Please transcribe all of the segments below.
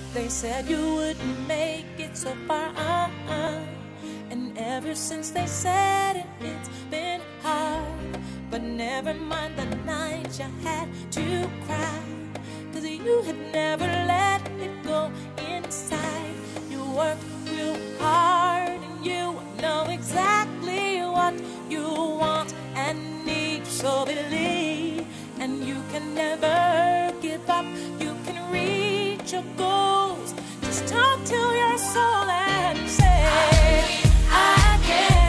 They said you wouldn't make it so far, and ever since they said it, it's been hard. But never mind the night you had to cry, 'cause you had never let it go inside. You worked real hard and you know exactly what you want and need. So believe, and you can never give up. You can reach your goals. Just talk to your soul and say, I can.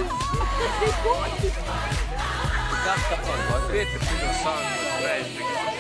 Dacht dat van wat beter toen dan samen met